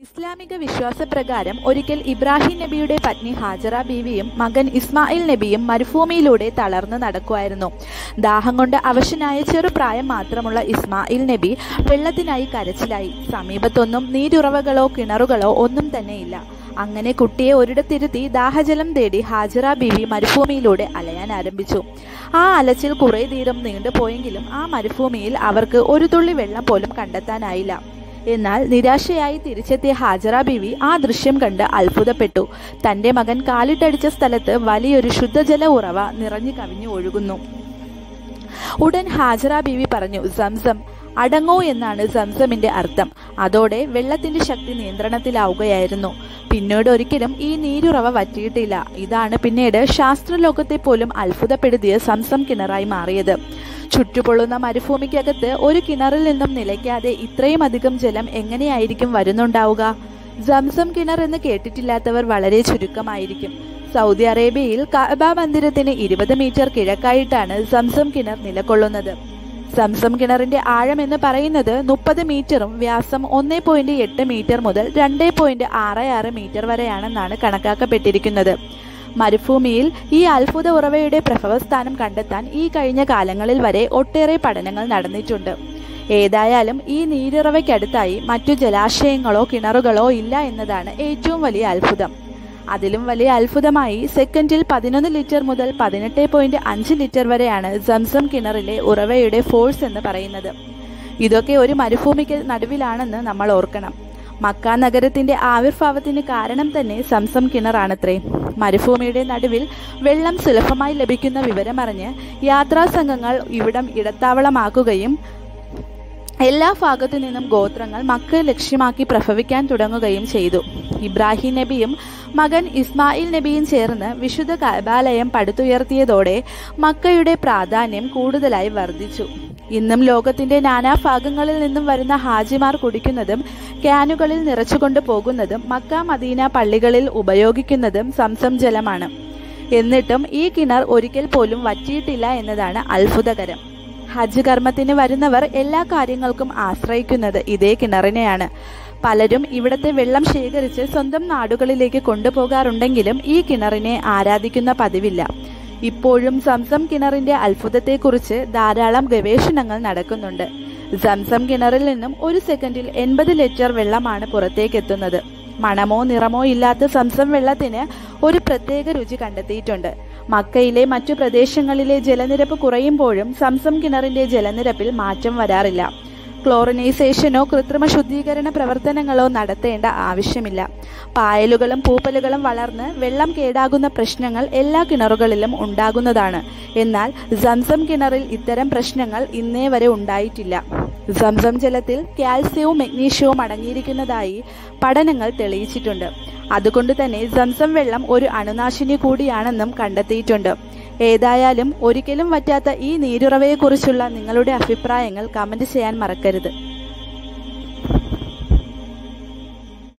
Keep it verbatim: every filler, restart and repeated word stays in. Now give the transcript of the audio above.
ഇസ്ലാമിക വിശ്വാസപ്രകാരം ഒരിക്കൽ ഇബ്രാഹിം നബിയുടെ പത്നി ഹാജറ ബീവിയും മകൻ ഇസ്മായിൽ നബിയും മരുഭൂമിയിലൂടെ തളർന്നു നടക്കുമായിരുന്നു. ദാഹം കൊണ്ട് അവശനായ ചെറുപ്രായം മാത്രമുള്ള ഇസ്മായിൽ നബി വെള്ളത്തിനായി കരച്ചിലായി. സമീപത്തൊന്നും നീരുറവകളോ കിണറുകളോ ഒന്നും തന്നെയില്ല. അങ്ങനെ കുട്ടിയെ ഒരിടത്തിരുത്തി ദാഹജലം തേടി ഹാജറ ബീവി മരുഭൂമിയിലൂടെ അലയാൻ ആരംഭിച്ചു. ആ അലച്ചിൽ കുറെ ദൂരം നീണ്ടുപോയെങ്കിലും ആ മരുഭൂമിയിൽ അവർക്ക് ഒരു തുള്ളി വെള്ളം പോലും കണ്ടെത്താനായില്ല. എന്നാൽ നിരാശയായി തിരിച്ചെത്തിയ ഹാജറ ബീവി ആ ദൃശ്യം കണ്ട് അത്ഭുതപ്പെട്ടു. തന്റെ മകൻ കാലിട്ടടിച്ച സ്ഥലത്ത് വലിയൊരു ശുദ്ധജല ഉറവ നിറഞ്ഞു കവിഞ്ഞു ഒഴുകുന്നു. ഉടൻ ഹാജറ ബീവി പറഞ്ഞു, സംസം അടങ്ങൂ എന്നാണ് സംസമിന്റെ അർത്ഥം. അതോടെ വെള്ളത്തിന്റെ ശക്തി നിയന്ത്രണത്തിലാവുകയായിരുന്നു. പിന്നീട് ഒരിക്കലും ഈ നീരുറവ വറ്റിയിട്ടില്ല. ഇതാണ് പിന്നീട് ശാസ്ത്രലോകത്തെ പോലും അത്ഭുതപ്പെടുത്തിയ സംസം കിണറായി മാറിയത്. ചുറ്റുപൊള്ളുന്ന മരുഭൂമിക്കകത്ത് ഒരു കിണറിൽ നിന്നും നിലയ്ക്കാതെ ഇത്രയും അധികം ജലം എങ്ങനെയായിരിക്കും വരുന്നുണ്ടാവുക? സംസം കിണർ എന്ന് കേട്ടിട്ടില്ലാത്തവർ വളരെ ചുരുക്കമായിരിക്കും. സൗദി അറേബ്യയിൽ കഅബ മന്ദിരത്തിന് ഇരുപത് മീറ്റർ കിഴക്കായിട്ടാണ് സംസം കിണർ നിലകൊള്ളുന്നത്. സംസം കിണറിന്റെ ആഴം എന്ന് പറയുന്നത് മുപ്പത് മീറ്ററും വ്യാസം ഒന്ന് പോയിന്റ് എട്ട് മീറ്റർ മുതൽ രണ്ട് പോയിന്റ് ആറ് ആറ് മീറ്റർ വരെയാണെന്നാണ് കണക്കാക്കപ്പെട്ടിരിക്കുന്നത്. മരുഭൂമിയിൽ ഈ അത്ഭുത ഉറവയുടെ പ്രഭവസ്ഥാനം കണ്ടെത്താൻ ഈ കഴിഞ്ഞ കാലങ്ങളിൽ വരെ ഒട്ടേറെ പഠനങ്ങൾ നടന്നിട്ടുണ്ട്. ഏതായാലും ഈ നീരുറവയ്ക്കടുത്തായി മറ്റു ജലാശയങ്ങളോ കിണറുകളോ ഇല്ല എന്നതാണ് ഏറ്റവും വലിയ അത്ഭുതം. അതിലും വലിയ അത്ഭുതമായി സെക്കൻഡിൽ പതിനൊന്ന് ലിറ്റർ മുതൽ പതിനെട്ട് പോയിന്റ് അഞ്ച് ലിറ്റർ വരെയാണ് സംസം കിണറിലെ ഉറവയുടെ ഫോഴ്സ് എന്ന് പറയുന്നത്. ഇതൊക്കെ ഒരു മരുഭൂമിക്ക് നടുവിലാണെന്ന് നമ്മൾ ഓർക്കണം. മക്ക നഗരത്തിന്റെ ആവിർഭാവത്തിന് കാരണം തന്നെ സംസം കിണറാണത്രേ. മരുഭൂമിയുടെ നടുവിൽ വെള്ളം സുലഭമായി ലഭിക്കുന്ന വിവരമറിഞ്ഞ് യാത്രാ സംഘങ്ങൾ ഇവിടം ഇടത്താവളമാക്കുകയും എല്ലാ ഭാഗത്തു നിന്നും ഗോത്രങ്ങൾ മക്ക ലക്ഷ്യമാക്കി പ്രഭവിക്കാൻ തുടങ്ങുകയും ചെയ്തു. ഇബ്രാഹിം നബിയും മകൻ ഇസ്മായിൽ നബിയും ചേർന്ന് വിശുദ്ധ കഅബാലയം പടുത്തുയർത്തിയതോടെ മക്കയുടെ പ്രാധാന്യം കൂടുതലായി വർദ്ധിച്ചു. ഇന്നും ലോകത്തിന്റെ നാനാഭാഗങ്ങളിൽ നിന്നും വരുന്ന ഹാജിമാർ കുടിക്കുന്നതും ക്യാനുകളിൽ നിറച്ചുകൊണ്ട് പോകുന്നതും മക്ക മദീന പള്ളികളിൽ ഉപയോഗിക്കുന്നതും സംസം ജലമാണ്. എന്നിട്ടും ഈ കിണർ ഒരിക്കൽ പോലും വറ്റിയിട്ടില്ല എന്നതാണ് അത്ഭുതകരം. ഹജ്ജ് കർമ്മത്തിന് വരുന്നവർ എല്ലാ കാര്യങ്ങൾക്കും ആശ്രയിക്കുന്നത് ഇതേ കിണറിനെയാണ്. പലരും ഇവിടത്തെ വെള്ളം ശേഖരിച്ച് സ്വന്തം നാടുകളിലേക്ക് കൊണ്ടുപോകാറുണ്ടെങ്കിലും ഈ കിണറിനെ ആരാധിക്കുന്ന പതിവില്ല. ഇപ്പോഴും സംസം കിണറിന്റെ അത്ഭുതത്തെക്കുറിച്ച് ധാരാളം ഗവേഷണങ്ങൾ നടക്കുന്നുണ്ട്. സംസം കിണറിൽ നിന്നും ഒരു സെക്കൻഡിൽ എൺപത് ലിറ്റർ വെള്ളമാണ് പുറത്തേക്കെത്തുന്നത്. മണമോ നിറമോ ഇല്ലാത്ത സംസം വെള്ളത്തിന് ഒരു പ്രത്യേക രുചി കണ്ടെത്തിയിട്ടുണ്ട്. മക്കയിലെ മറ്റു പ്രദേശങ്ങളിലെ ജലനിരപ്പ് കുറയുമ്പോഴും സംസം കിണറിന്റെ ജലനിരപ്പിൽ മാറ്റം വരാറില്ല. ക്ലോറിനൈസേഷനോ കൃത്രിമ ശുദ്ധീകരണ പ്രവർത്തനങ്ങളോ നടത്തേണ്ട ആവശ്യമില്ല. പായലുകളും പൂപ്പലുകളും വളർന്ന് വെള്ളം കേടാകുന്ന പ്രശ്നങ്ങൾ എല്ലാ കിണറുകളിലും ഉണ്ടാകുന്നതാണ്. എന്നാൽ സംസം കിണറിൽ ഇത്തരം പ്രശ്നങ്ങൾ ഇന്നേ വരെ ഉണ്ടായിട്ടില്ല. സംസം ജലത്തിൽ കാൽസ്യവും മഗ്നീഷ്യവും അടങ്ങിയിരിക്കുന്നതായി പഠനങ്ങൾ തെളിയിച്ചിട്ടുണ്ട്. അതുകൊണ്ട് തന്നെ സംസം വെള്ളം ഒരു അണുനാശിനി കൂടിയാണെന്നും കണ്ടെത്തിയിട്ടുണ്ട്. ഏതായാലും ഒരിക്കലും വറ്റാത്ത ഈ നീരുറവയെക്കുറിച്ചുള്ള നിങ്ങളുടെ അഭിപ്രായങ്ങൾ കമന്റ് ചെയ്യാൻ മറക്കരുത്.